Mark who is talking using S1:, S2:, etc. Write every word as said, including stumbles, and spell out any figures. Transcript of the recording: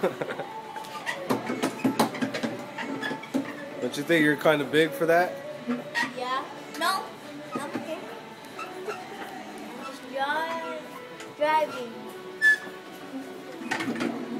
S1: Don't you think you're kind of big for that?
S2: Yeah. No. I'm okay. I'm just dri driving.